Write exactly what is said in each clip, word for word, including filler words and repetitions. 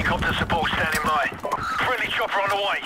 Helicopter support standing by. Friendly chopper on the way.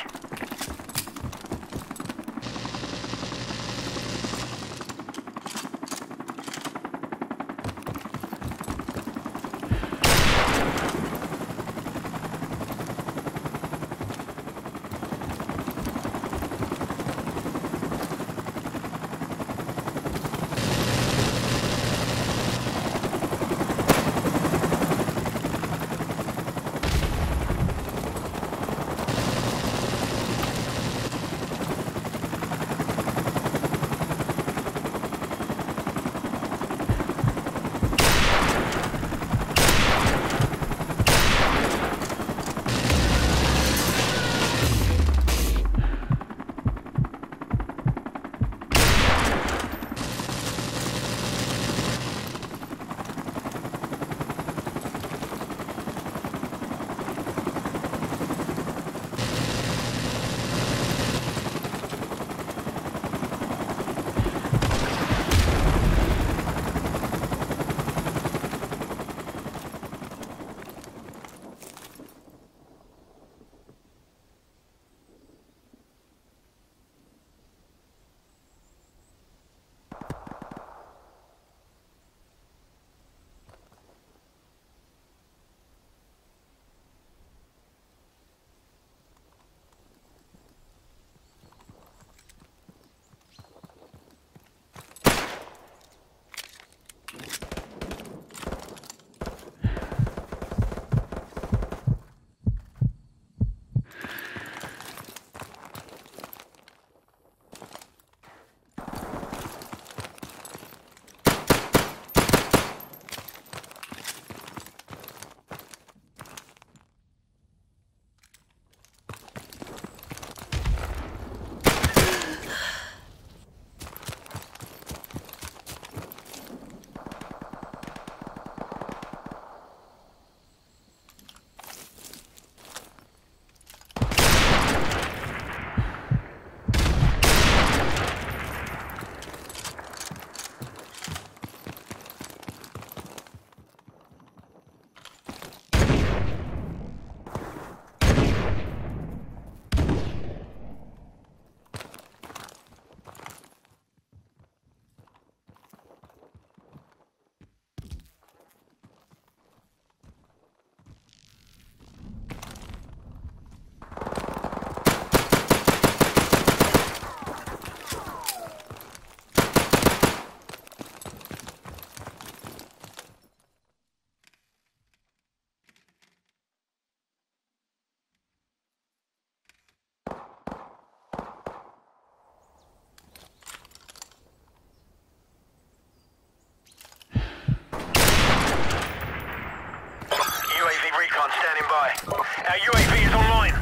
Recon standing by. Our U A V is online.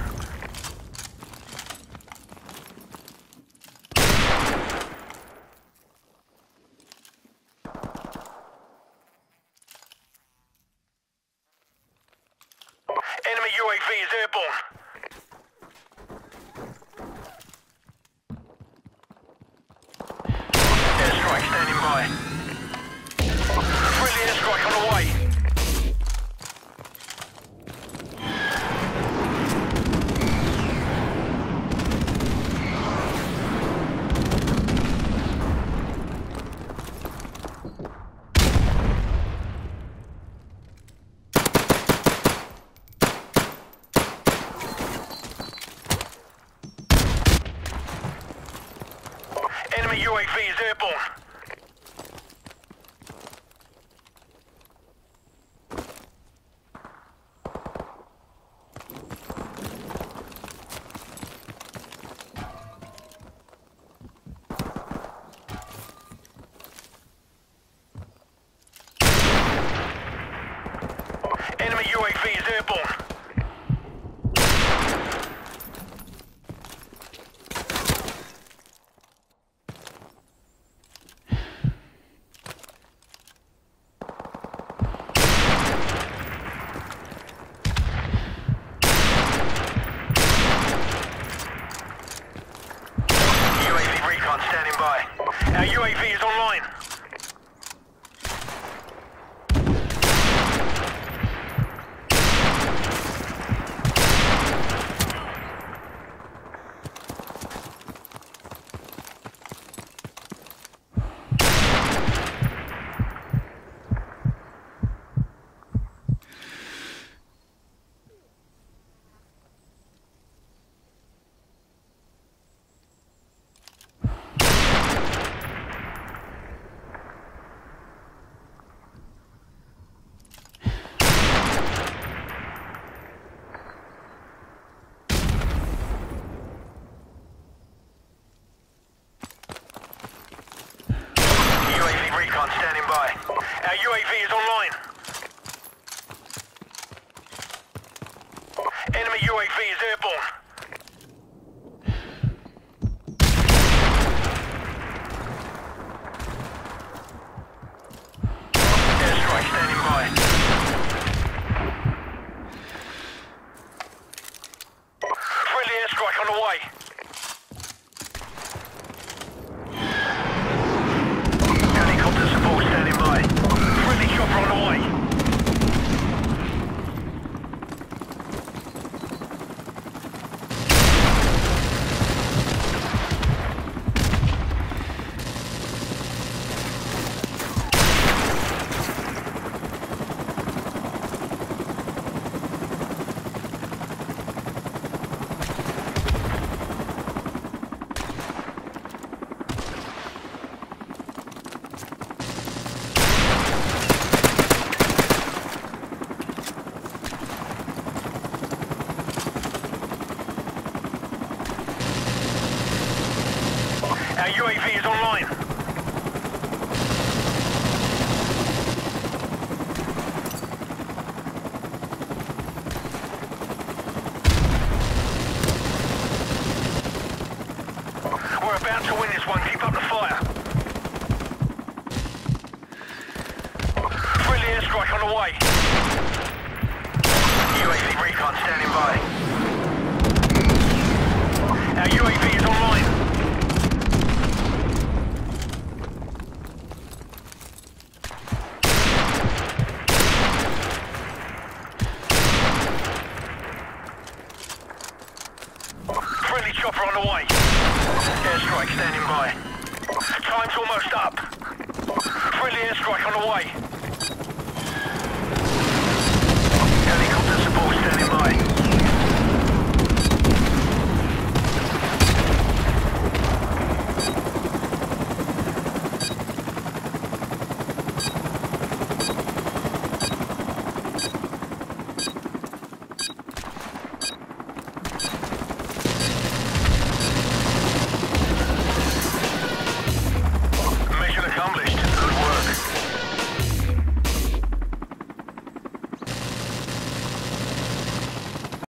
Enemy U A V is airborne. Airstrike standing by. Friendly airstrike on the way. Enemy U A V is airborne. Airstrike standing by. Friendly airstrike on the way. Helicopter support standing by. Friendly chopper on the way. Our U A V is online. We're about to win this one. Keep up the fire. Friendly airstrike on the way. U A V recon standing by. Our U A V is online. Friendly chopper on the way. Airstrike standing by. Time's almost up. Friendly airstrike on the way.